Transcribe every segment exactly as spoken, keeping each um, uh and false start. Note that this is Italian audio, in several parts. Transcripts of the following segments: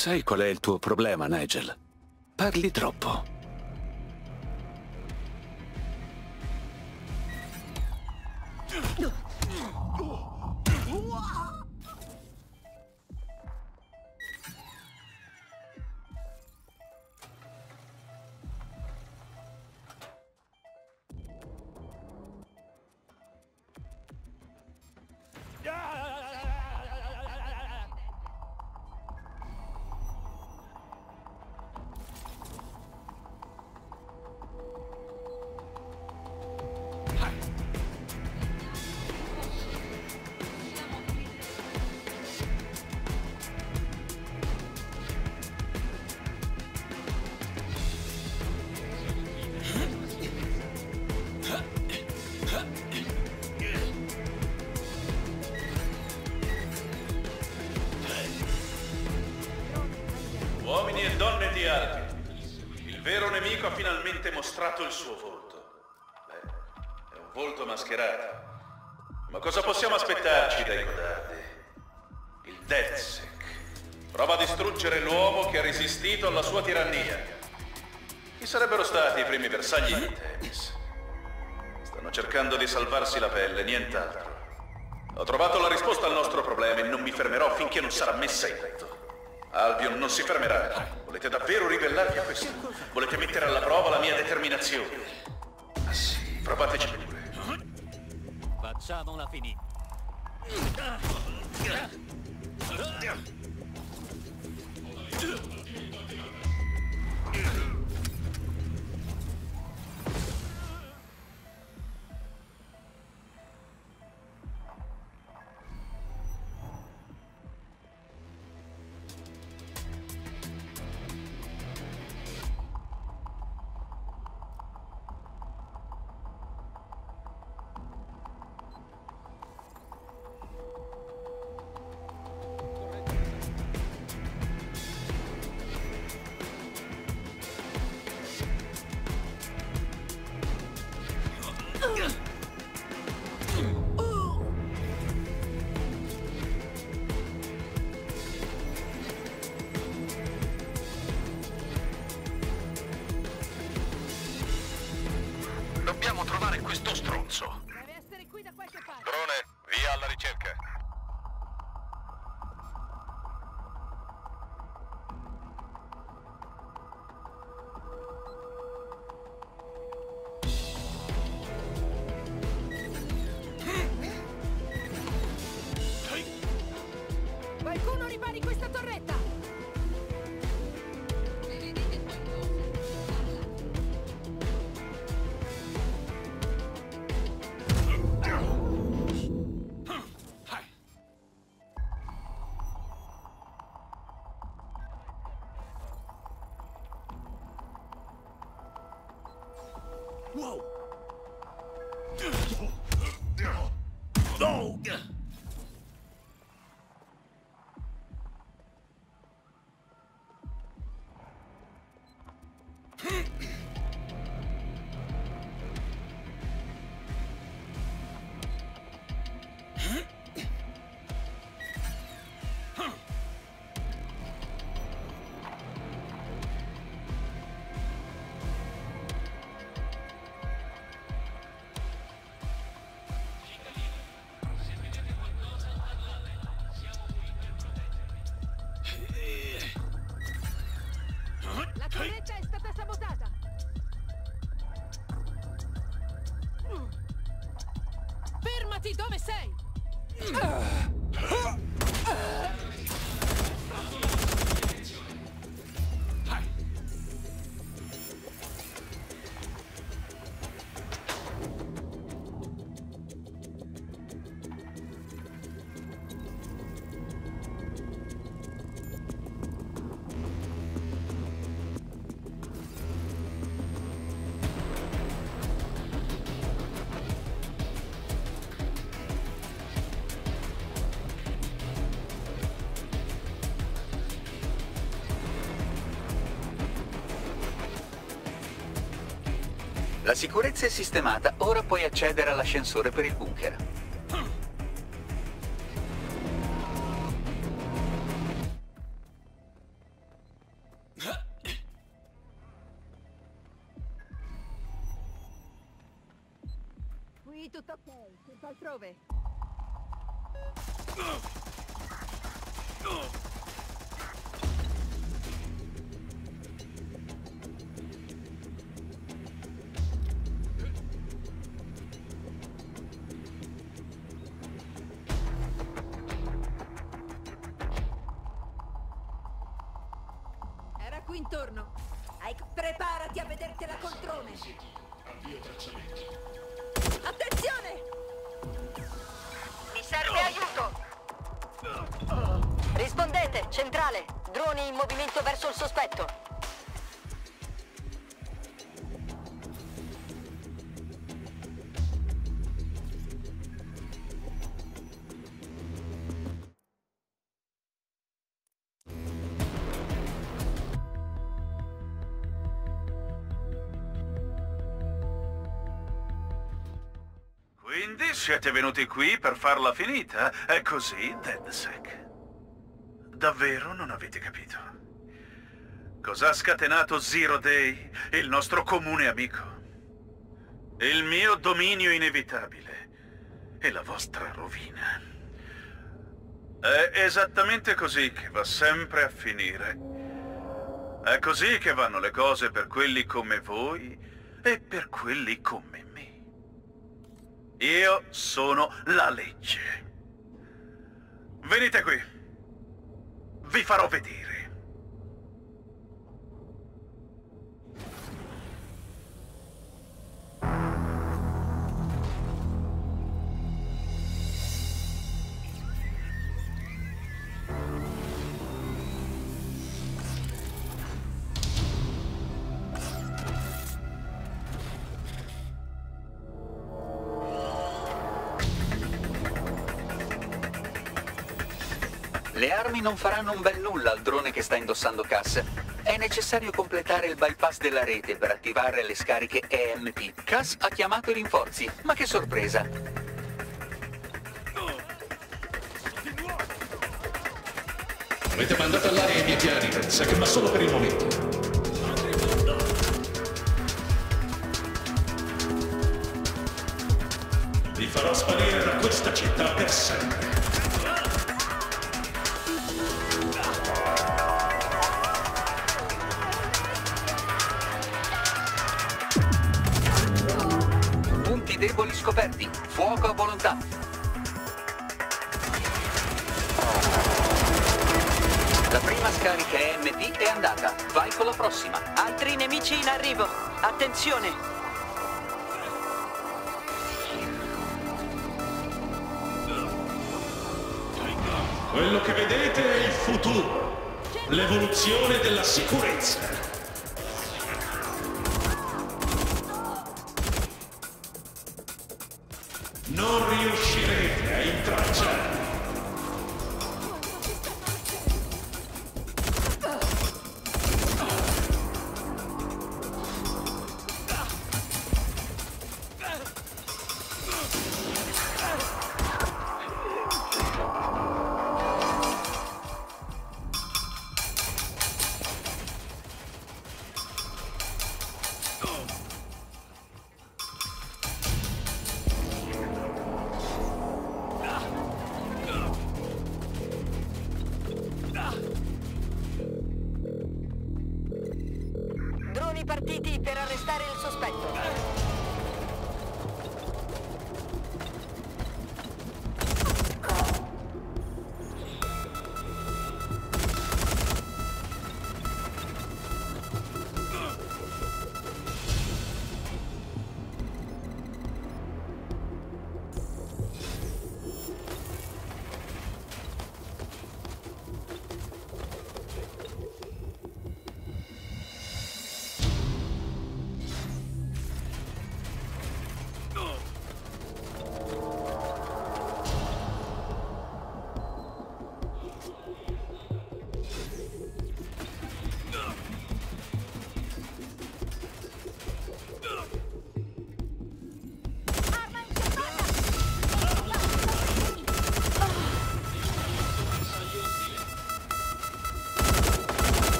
Sai qual è il tuo problema, Nigel? Parli troppo. Uomini e donne di Albion, il vero nemico ha finalmente mostrato il suo volto. Beh, è un volto mascherato. Ma cosa possiamo aspettarci dai codardi? Il DedSec prova a distruggere l'uomo che ha resistito alla sua tirannia. Chi sarebbero stati i primi bersagli di Themis? Stanno cercando di salvarsi la pelle, nient'altro. Ho trovato la risposta al nostro problema e non mi fermerò finché non sarà messa in atto. Albion non si fermerà. Volete davvero ribellarvi a questo? Volete mettere alla prova la mia determinazione? Ah sì, provateci pure. Facciamola finita. Dobbiamo trovare questo stronzo. Deve essere qui da qualche parte. Drone, via alla ricerca. Qualcuno ripari questa torretta! Wow! No! La torretta è stata sabotata! Fermati dove sei! La sicurezza è sistemata, ora puoi accedere all'ascensore per il bunker. Qui tutto ok, tutto altrove. Era qui intorno. Ike, preparati a vederti la controne. Attenzione! Mi serve aiuto! Rispondete, centrale! Droni in movimento verso il sospetto. Quindi siete venuti qui per farla finita? È così, DedSec? Davvero non avete capito? Cosa ha scatenato Zero Day, il nostro comune amico? Il mio dominio inevitabile e la vostra rovina. È esattamente così che va sempre a finire. È così che vanno le cose per quelli come voi e per quelli come me. Io sono la legge. Venite qui. Vi farò vedere. Le armi non faranno un bel nulla al drone che sta indossando Cass. È necessario completare il bypass della rete per attivare le scariche E M P. Cass ha chiamato i rinforzi, ma che sorpresa! Avete mandato all'aria i miei piani, DedSec, ma solo per il momento. Vi farò sparire da questa città per sempre. Punti deboli scoperti. Fuoco a volontà. La prima scarica E M P è andata. Vai con la prossima. Altri nemici in arrivo. Attenzione! Quello che vedete è il futuro, l'evoluzione della sicurezza. Non riuscirete a intralciare.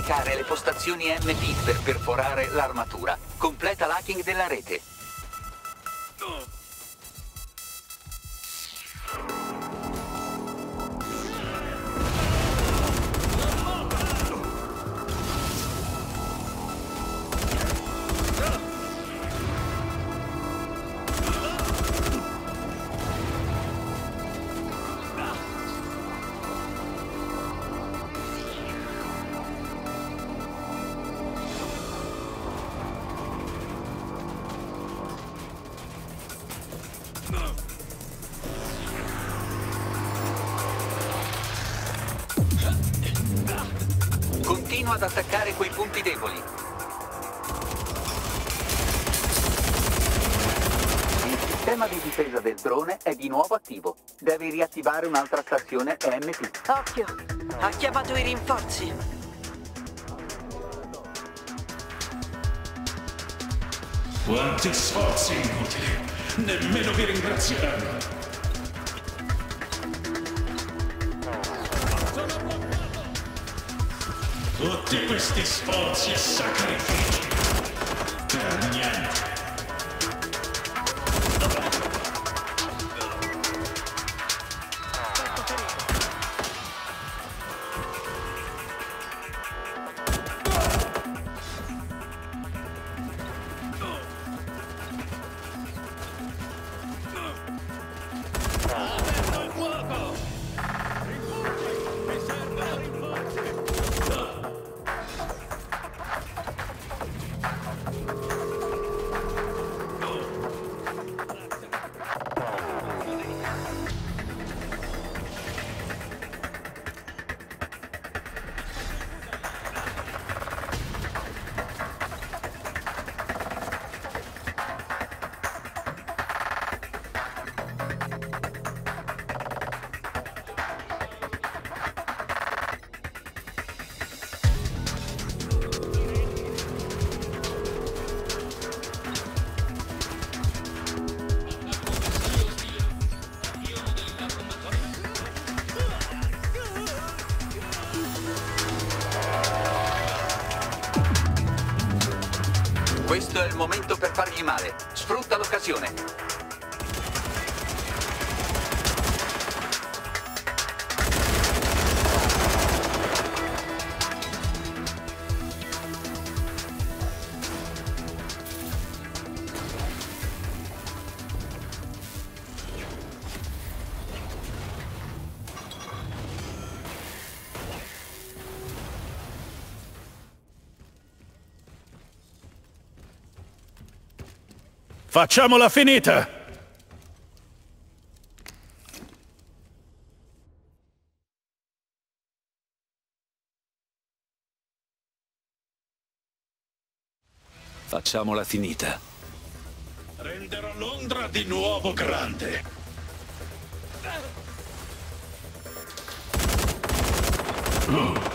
attaccare le postazioni E M P per perforare l'armatura. Completa l'hacking della rete. Continua ad attaccare quei punti deboli. Il sistema di difesa del drone è di nuovo attivo. Devi riattivare un'altra stazione E M P. Occhio, ha chiamato i rinforzi. Quanti sforzi inutili! Nemmeno vi ringrazieranno! Tutti questi sforzi e sacrifici per niente. Questo è il momento per fargli male. Sfrutta l'occasione. Facciamola finita! Facciamola finita. Renderò Londra di nuovo grande. Oh.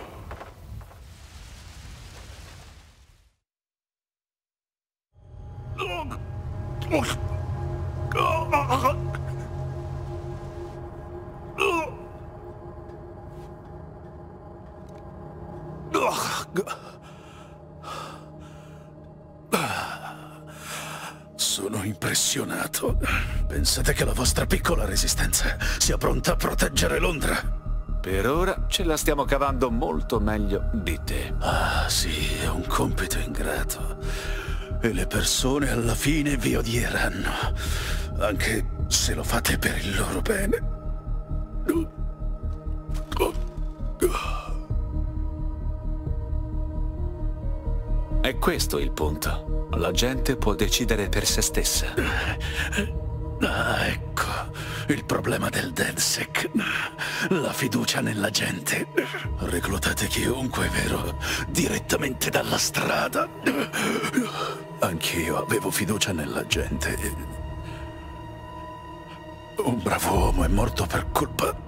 Sono impressionato. Pensate che la vostra piccola resistenza sia pronta a proteggere Londra? Per ora ce la stiamo cavando molto meglio di te. Ah, sì, è un compito ingrato. E le persone alla fine vi odieranno, anche se lo fate per il loro bene. È questo il punto. La gente può decidere per se stessa. Ah, ecco, il problema del DedSec. La fiducia nella gente. Reclutate chiunque, vero? Direttamente dalla strada. Anch'io avevo fiducia nella gente. Un bravo uomo è morto per colpa